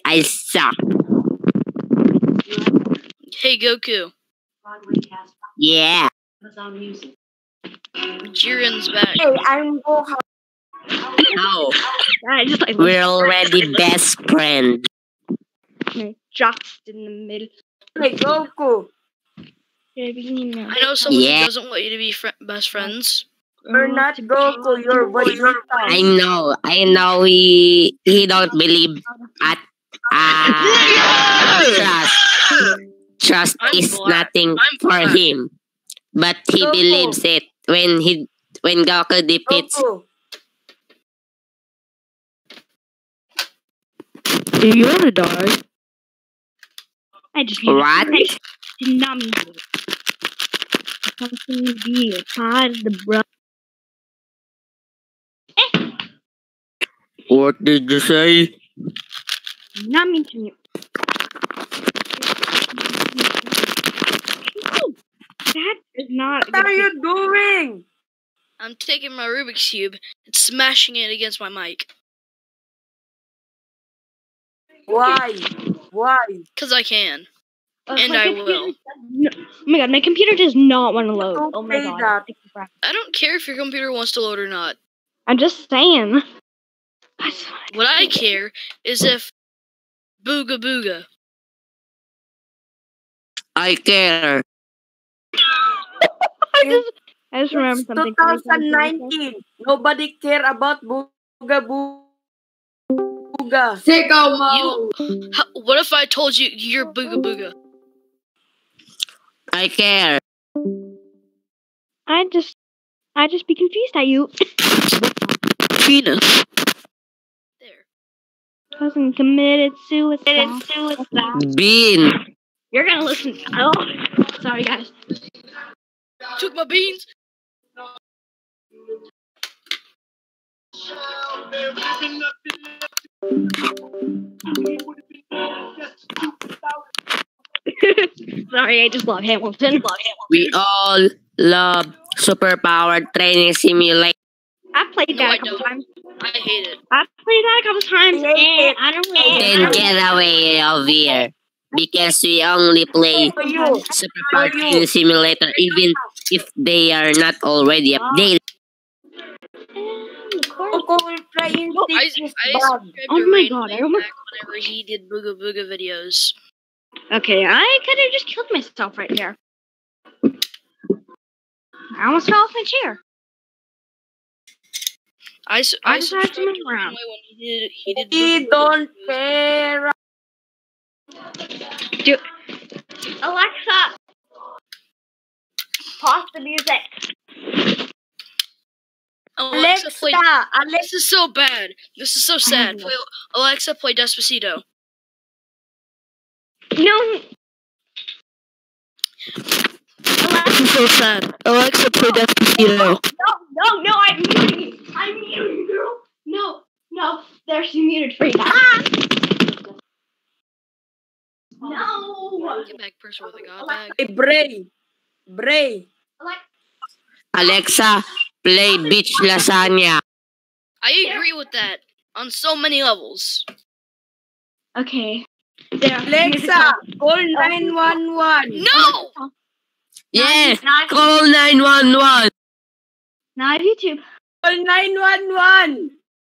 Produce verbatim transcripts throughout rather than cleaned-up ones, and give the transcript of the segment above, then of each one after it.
I suck. Hey, Goku. Yeah. Jiren's back. Hey, I'm Gohan. No. I just like We're already best friends. dropped in the middle. Hey, Goku. I know someone Yeah. who doesn't want you to be fr best friends. You're not Goku. You're Vegeta. I know. I know he he don't believe at uh, trust. Trust I'm is black. nothing I'm for black. him. But he Goku. believes it when he when Goku defeats. Goku. You're gonna die. I just mean What? I did not mean to. Something to be a part of the bro. What did you say? Not mean to you. That is not. What are you doing? I'm taking my Rubik's Cube and smashing it against my mic. Why? Why? Because I can. Uh, And my I computer will. does no- oh my god, my computer does not want to load. Don't Oh my say god. that. I don't care if your computer wants to load or not. I'm just saying. I just wanna- What I care is if Booga Booga. I care. I just, I just remember It's something. twenty nineteen. Nobody care about Booga Booga. Sicko You, how, what if I told you you're Booga Booga? I care. I just, I just be confused at you. Penis. There. Cousin committed suicide. suicide. Bean. You're gonna listen. Oh, sorry guys. Took my beans. Sorry, I just love Hamilton. We all love superpowered training simulator. I've played No, that I a couple don't. times. I hate it. I've played that a couple times, I hate and it. I don't really. Then get away of here. Because we only play For you. superpowered training simulator even if they are not already updated. Goku will try and I, take his I bag. subscribed Oh to my Rain God, I way almost- back whenever he did Booga Booga videos. Okay, I could have just killed myself right here. I almost fell off my chair. I, su- I I just had to subscribed to move around. Rainway when he did he did He Booga Booga don't videos. care. Dude. Alexa, pause the music. Alexa, Alexa, play. Alexa, This is so bad. This is so sad. Play, Alexa, play Despacito. No. This is so sad. Alexa, play Despacito. No, no, no, I'm muting you. I'm muting you. No, no, there's you muted for you. Ah! No. Get back, person with a god bag. Hey, Bray. Bray. Alexa, play beach lasagna. I agree with that on so many levels. Okay. There. Alexa, call nine one one. No! Yes, Not, call nine one one. not YouTube. Call nine one one.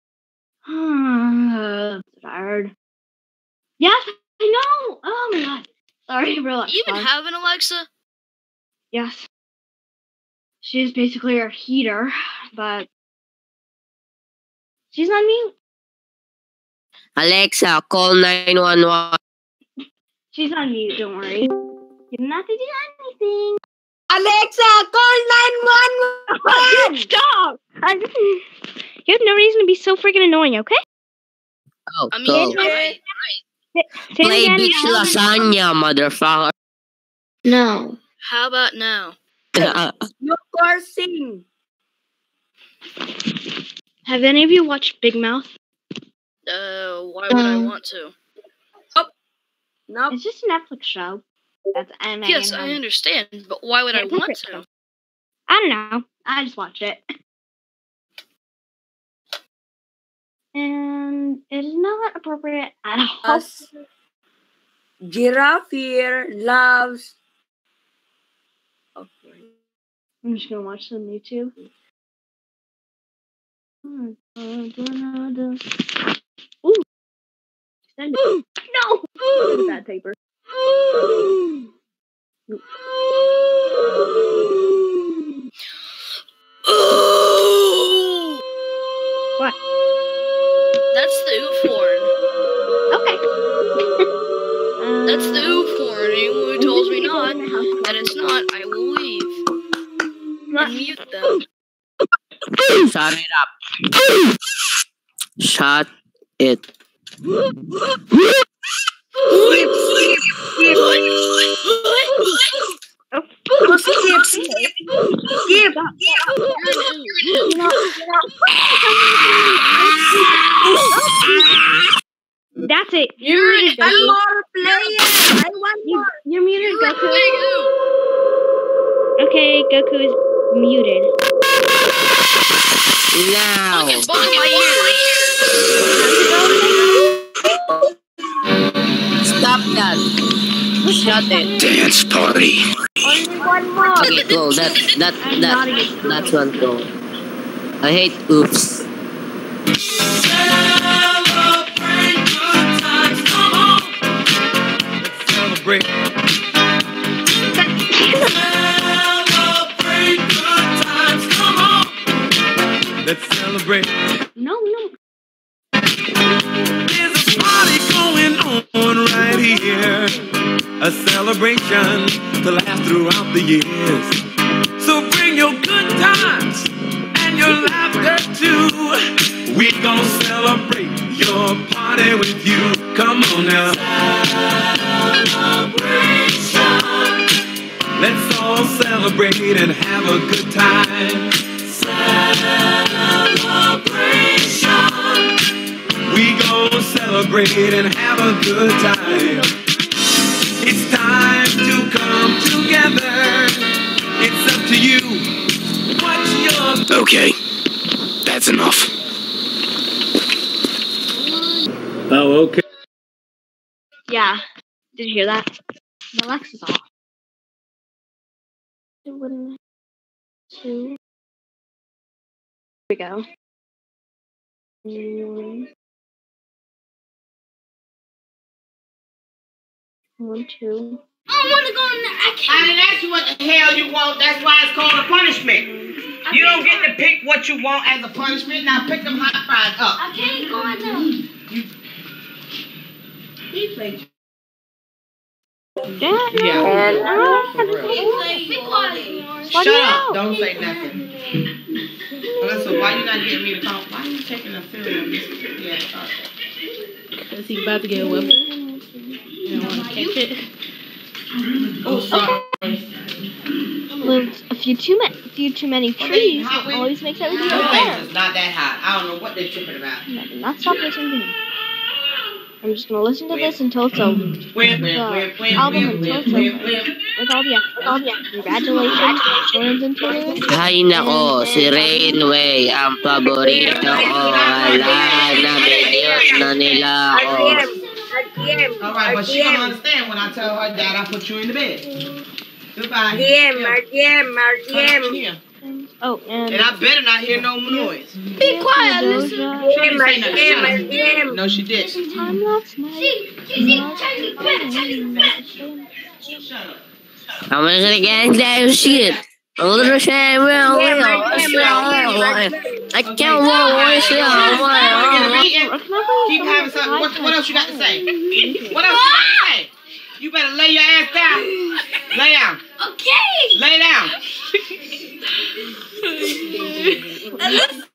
Hmm. Tired. Yes, I know. Oh my god. Sorry, relax. Do you even Sorry. have an Alexa? Yes. She's basically our heater, but she's on mute. Alexa, call nine one one. She's on mute, don't worry. You don't have to do anything. Alexa, call nine one one. Stop! I, you have no reason to be so freaking annoying, okay? Oh, I mean, go. you're right. Say it Play again. beach lasagna, motherfucker. No. How about now? No cursing. Have any of you watched Big Mouth? Uh, why would I Um, want to? Nope. It's just a Netflix show. That's anime. Yes, and I then- understand, but why would I It's want interesting. to? I don't know. I just watch it. and it is not appropriate at all. Us. Giraffe here loves. Okay. I'm just gonna watch some YouTube. Ooh. Send it. No! Look at that paper. What? That's the oof horn. Okay. That's the Um, oof horn. Anyone who tells me it's not, in the house. that it's not, I will leave. Not- And mute them. Shut it up. Shut it. Oh, skip, skip, skip. You're an oof. You know, that's it. You're You're muted, an One Goku. more player. I want You, more. you're muted, You're a Goku. big oof. Okay, Goku is muted. Now. Fucking bug in my ears. Stop that. Shut it. Dance party. Only one more. Okay, cool. That that I'm that not even- that's one cool. I hate oops. Celebrate. Let's celebrate. No, no. There's a party going on right here. A celebration to last throughout the years. So bring your good times and your laughter too. We gon' celebrate your party with you. Come on now. Celebration. Let's all celebrate and have a good time. Celebration. We gon' celebrate and have a good time. It's time to come together. It's up to you. What's your... Okay, that's enough. Oh, okay. Yeah. Did you hear that? The Alexa's off. One, two. Here we go. Mm. One, two. I want to go in there. I I can't. didn't ask you what the hell you want. That's why it's called a punishment. You don't get to pick what you want as a punishment. Now pick them hot fries up. I can't go in there. He played. Yeah. Yeah. Ah, For real. Be quiet, Morris. What Shut do you up. know? Don't say nothing. Alyssa, why you not getting me to call? Why you taking a film? Yeah, okay. Because he's about to get a weapon. You don't want to catch it. Oh, sorry. Lives a few too many, few too many trees. Hot wings? Always makes everything go Them better. things is not that hot. I don't know what they're tripping about. No, do not stop listening to him. I'm just gonna listen to this until it's over. Wimp, wimp, The wimp, wimp, album wimp, until wimp, it's wimp, over. wimp. With all the with all the congratulations, fans and tunes. Hay nako, si Rainway ang paborito ko. Wala na, minute na nila ako. R G M. R G M. All right, but she R G gonna M. understand when I tell her that I put you in the bed. Goodbye. R G M. R G M. R G Come M. in here. Oh, and And I better not hear no noise. Be quiet, listen. She didn't say nothing. Shut R G M. up. No, she didn't. time last night. See, see, see, Chinese bitch, Chinese bitch. Shut up. I'm gonna get that shit. A little shame, real, real. I can't walk, Keep having something. What, what else you got to say? What else you got to say? You better lay your ass down. Lay down. Okay. Lay down. Listen.